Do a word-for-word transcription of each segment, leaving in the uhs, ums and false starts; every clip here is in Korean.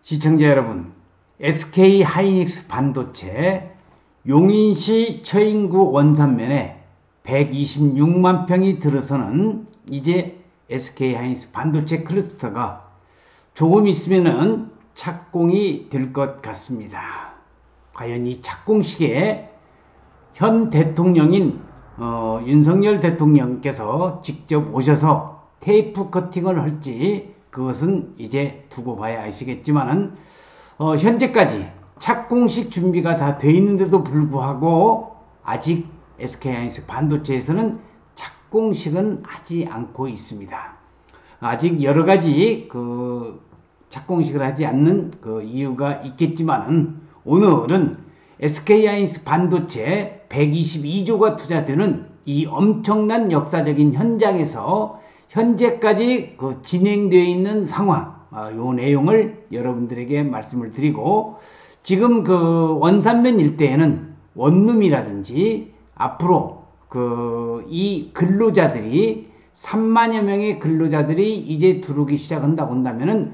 시청자 여러분, 에스케이 하이닉스 반도체 용인시 처인구 원산면에 백이십육만 평이 들어서는 이제 에스케이 하이닉스 반도체 클러스터가 조금 있으면은 착공이 될 것 같습니다. 과연 이 착공식에 현 대통령인 어, 윤석열 대통령께서 직접 오셔서 테이프 커팅을 할지 그것은 이제 두고 봐야 아시겠지만은 어, 현재까지 착공식 준비가 다 돼 있는데도 불구하고 아직 에스케이 하이닉스 반도체에서는 착공식은 하지 않고 있습니다. 아직 여러 가지 그 착공식을 하지 않는 그 이유가 있겠지만은 오늘은 에스케이 하이닉스 반도체 백이십이조가 투자되는 이 엄청난 역사적인 현장에서 현재까지 그 진행되어 있는 상황, 아, 요 내용을 여러분들에게 말씀을 드리고, 지금 그 원산면 일대에는 원룸이라든지 앞으로 그 이 근로자들이 삼만여 명의 근로자들이 이제 들어오기 시작한다고 한다면은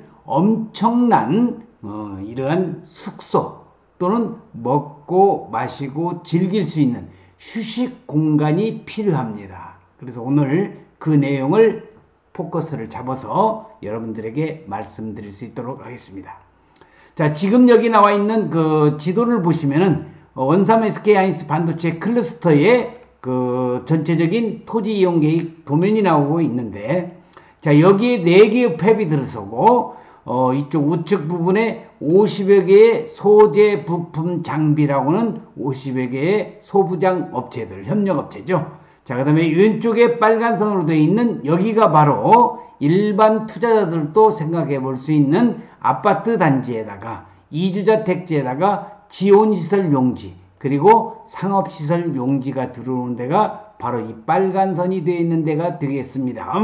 엄청난 어, 이러한 숙소 또는 먹고 마시고 즐길 수 있는 휴식 공간이 필요합니다. 그래서 오늘 그 내용을 포커스를 잡아서 여러분들에게 말씀드릴 수 있도록 하겠습니다. 자, 지금 여기 나와 있는 그 지도를 보시면은 원삼 에스케이 하이닉스 반도체 클러스터의 그 전체적인 토지 이용 계획 도면이 나오고 있는데, 자, 여기에 네 개의 팹이 들어서고 어, 이쪽 우측 부분에 오십여 개의 소재 부품 장비라고는 오십여 개의 소부장 업체들, 협력업체죠. 자, 그 다음에 왼쪽에 빨간 선으로 되어 있는 여기가 바로 일반 투자자들도 생각해 볼 수 있는 아파트 단지에다가 이주자 택지에다가 지원시설 용지 그리고 상업시설 용지가 들어오는 데가 바로 이 빨간 선이 되어 있는 데가 되겠습니다.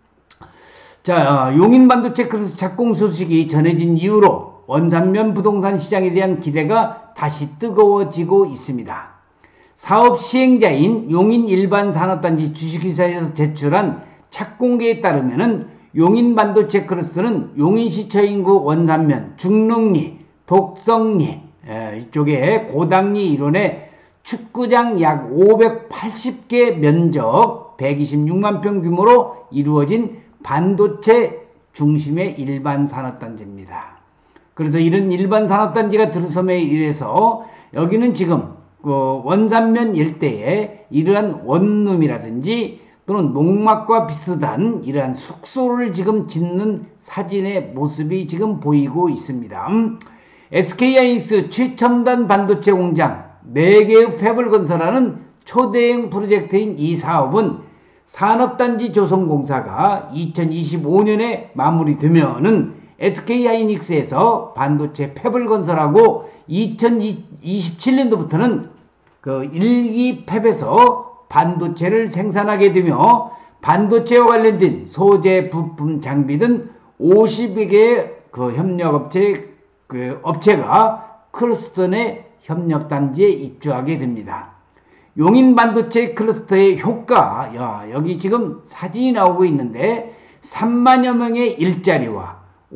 자, 용인 반도체 클러스터 착공 소식이 전해진 이후로 원산면 부동산 시장에 대한 기대가 다시 뜨거워지고 있습니다. 사업 시행자인 용인 일반산업단지 주식회사에서 제출한 착공계에 따르면은 용인 반도체 클러스터는 용인시 처인구 원산면, 중릉리, 독성리 에, 이쪽에 고당리 일원에 축구장 약 오백팔십 개 면적 백이십육만 평 규모로 이루어진 반도체 중심의 일반산업단지입니다. 그래서 이런 일반산업단지가 들어섬에 의해서 여기는 지금 그 원산면 일대에 이러한 원룸이라든지 또는 농막과 비슷한 이러한 숙소를 지금 짓는 사진의 모습이 지금 보이고 있습니다. 에스케이 하이닉스 최첨단 반도체 공장 네 개의 팹을 건설하는 초대형 프로젝트인 이 사업은 산업단지 조성공사가 이천이십오 년에 마무리되면은 에스케이 하이닉스에서 반도체 팹을 건설하고 이천이십칠 년도부터는 그 일 기 팹에서 반도체를 생산하게 되며 반도체와 관련된 소재, 부품, 장비 등 오십여 개의 그 협력업체 그 업체가 클러스터 내 협력단지에 입주하게 됩니다. 용인 반도체 클러스터의 효과, 야, 여기 지금 사진이 나오고 있는데 삼만여 명의 일자리와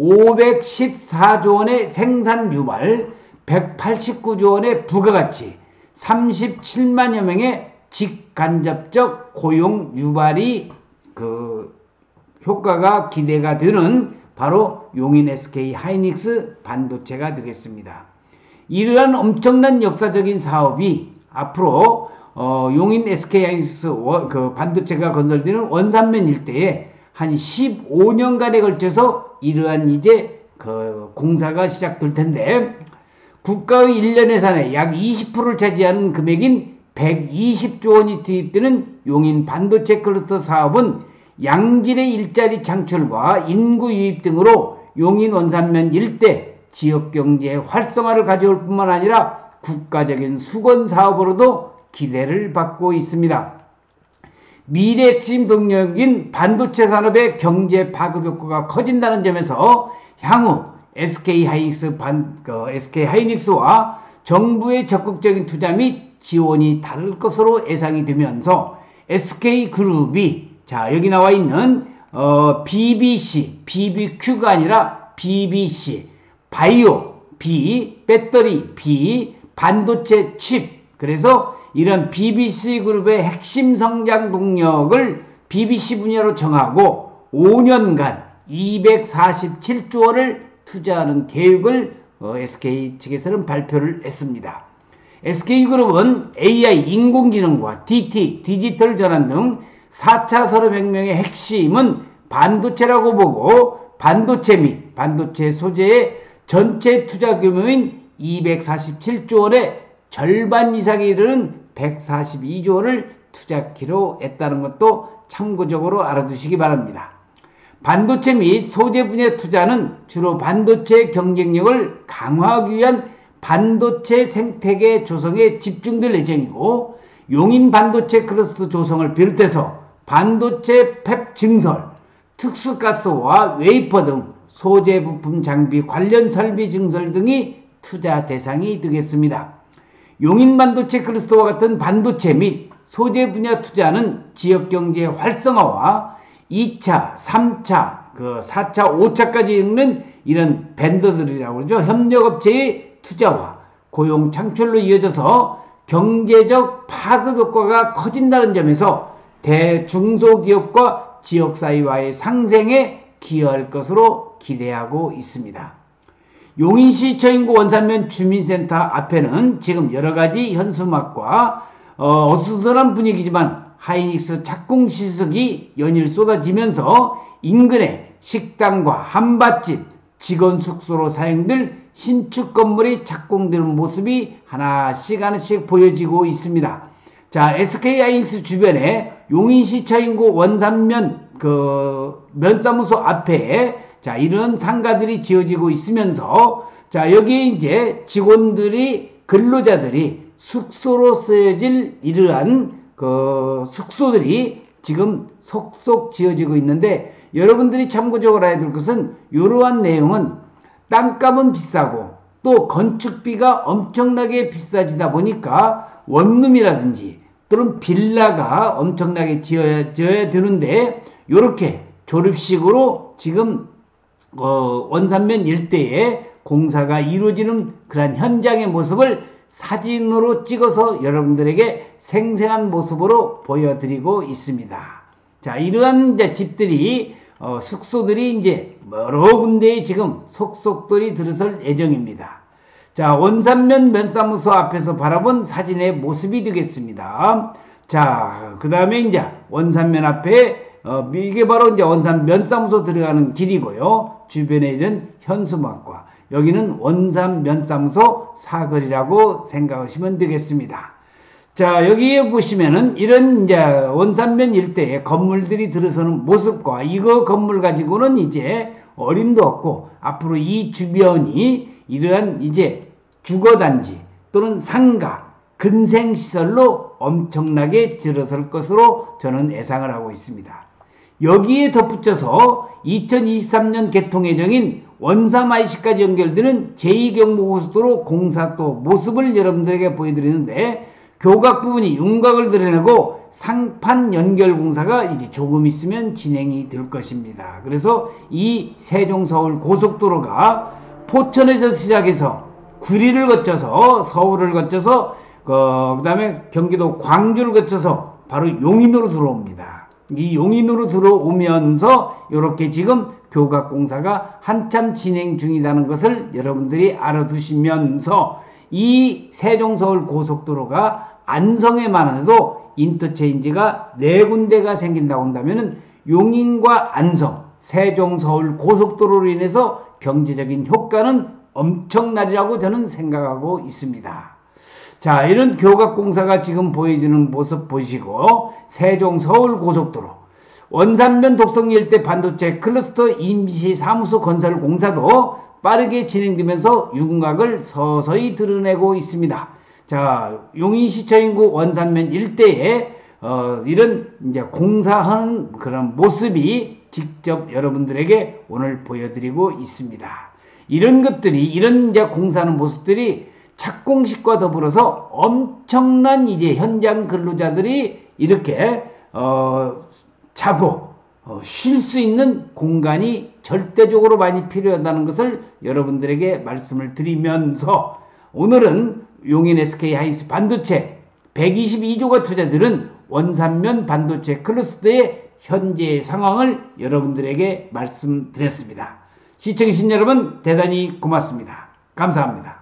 오백십사조 원의 생산 유발, 백팔십구조 원의 부가가치, 삼십칠만여 명의 직간접적 고용 유발이 그 효과가 기대가 되는 바로 용인 에스케이 하이닉스 반도체가 되겠습니다. 이러한 엄청난 역사적인 사업이 앞으로 어, 용인 에스케이 하이닉스 원, 그 반도체가 건설되는 원산면 일대에 한 십오 년간에 걸쳐서 이러한 이제 그 공사가 시작될 텐데, 국가의 일 년 예산의 약 이십 퍼센트를 차지하는 금액인 백이십조 원이 투입되는 용인 반도체 클러스터 사업은 양질의 일자리 창출과 인구 유입 등으로 용인 원산면 일대 지역경제 활성화를 가져올 뿐만 아니라 국가적인 수건 사업으로도 기대를 받고 있습니다. 미래 핵심 동력인 반도체 산업의 경제 파급 효과가 커진다는 점에서 향후 에스케이 하이닉스 반, 그 에스케이 하이닉스와 정부의 적극적인 투자 및 지원이 다를 것으로 예상이 되면서 에스케이그룹이, 자, 여기 나와 있는 어, 비비씨, 비비큐가 아니라 비비씨, 바이오 B, 배터리 B, 반도체 칩. 그래서 이런 비비씨 그룹의 핵심 성장 동력을 비비씨 분야로 정하고 오 년간 이백사십칠조 원을 투자하는 계획을 어, 에스케이 측에서는 발표를 했습니다. 에스케이그룹은 에이아이, 인공지능과 디티, 디지털 전환 등 사 차 산업혁명의 핵심은 반도체라고 보고 반도체 및 반도체 소재의 전체 투자 규모인 이백사십칠조 원의 절반 이상에 이르는 백사십이조 원을 투자키로 했다는 것도 참고적으로 알아두시기 바랍니다. 반도체 및 소재 분야 투자는 주로 반도체 경쟁력을 강화하기 위한 반도체 생태계 조성에 집중될 예정이고 용인 반도체 클러스터 조성을 비롯해서 반도체 팹 증설, 특수가스와 웨이퍼 등 소재 부품 장비 관련 설비 증설 등이 투자 대상이 되겠습니다. 용인 반도체 클러스터와 같은 반도체 및 소재 분야 투자는 지역경제 활성화와 이 차, 삼 차, 그 사 차, 오 차까지 있는 이런 벤더들이라고 그러죠. 협력업체의 투자와 고용 창출로 이어져서 경제적 파급 효과가 커진다는 점에서 대중소기업과 지역사회와의 상생에 기여할 것으로 기대하고 있습니다. 용인시 처인구 원산면 주민센터 앞에는 지금 여러가지 현수막과 어, 어수선한 분위기지만 하이닉스 착공시설이 연일 쏟아지면서 인근에 식당과 한밭집, 직원 숙소로 사용될 신축 건물이 착공되는 모습이 하나씩 하나씩 보여지고 있습니다. 자, 에스케이 하이닉스 주변에 용인시 처인구 원산면 그 면사무소 앞에 자, 이런 상가들이 지어지고 있으면서 자, 여기에 이제 직원들이 근로자들이 숙소로 쓰여질 이러한 그 숙소들이 지금 속속 지어지고 있는데 여러분들이 참고적으로 알아야 될 것은 이러한 내용은 땅값은 비싸고 또 건축비가 엄청나게 비싸지다 보니까 원룸이라든지 또는 빌라가 엄청나게 지어야, 지어야 되는데 이렇게 조립식으로 지금 어, 원산면 일대에 공사가 이루어지는 그런 현장의 모습을 사진으로 찍어서 여러분들에게 생생한 모습으로 보여드리고 있습니다. 자, 이러한 이제 집들이 어, 숙소들이 이제 여러 군데에 지금 속속들이 들어설 예정입니다. 자, 원산면 면사무소 앞에서 바라본 사진의 모습이 되겠습니다. 자, 그 다음에 이제 원산면 앞에 어, 이게 바로 이제 원산 면사무소 들어가는 길이고요. 주변에 있는 현수막과 여기는 원산 면사무소 사거리라고 생각하시면 되겠습니다. 자, 여기에 보시면은 이런 이제 원산면 일대에 건물들이 들어서는 모습과 이거 건물 가지고는 이제 어림도 없고 앞으로 이 주변이 이러한 이제 주거단지 또는 상가, 근생시설로 엄청나게 들어설 것으로 저는 예상을 하고 있습니다. 여기에 덧붙여서 이천이십삼 년 개통 예정인 원삼 아이씨까지 연결되는 제이 경부고속도로 공사 또 모습을 여러분들에게 보여드리는데 교각 부분이 윤곽을 드러내고 상판 연결 공사가 이제 조금 있으면 진행이 될 것입니다. 그래서 이 세종 서울 고속도로가 포천에서 시작해서 구리를 거쳐서 서울을 거쳐서 어, 그 다음에 경기도 광주를 거쳐서 바로 용인으로 들어옵니다. 이 용인으로 들어오면서 이렇게 지금 교각 공사가 한참 진행 중이라는 것을 여러분들이 알아두시면서 이 세종 서울 고속도로가 안성에만 해도 인터체인지가 네 군데가 생긴다고 한다면 용인과 안성, 세종 서울 고속도로로 인해서 경제적인 효과는 엄청나리라고 저는 생각하고 있습니다. 자, 이런 교각 공사가 지금 보여주는 모습 보시고 세종 서울 고속도로 원산면 독성 일대 반도체 클러스터 임시 사무소 건설 공사도 빠르게 진행되면서 윤곽을 서서히 드러내고 있습니다. 자, 용인시 처인구 원산면 일대에 어, 이런 이제 공사하는 그런 모습이 직접 여러분들에게 오늘 보여드리고 있습니다. 이런 것들이 이런 이제 공사하는 모습들이 착공식과 더불어서 엄청난 이제 현장 근로자들이 이렇게 어, 자고 쉴 수 있는 공간이 절대적으로 많이 필요하다는 것을 여러분들에게 말씀을 드리면서 오늘은 용인 에스케이하이닉스 반도체 백이십이조가 투자들은 원산면 반도체 클러스터의 현재 상황을 여러분들에게 말씀드렸습니다. 시청해주신 여러분 대단히 고맙습니다. 감사합니다.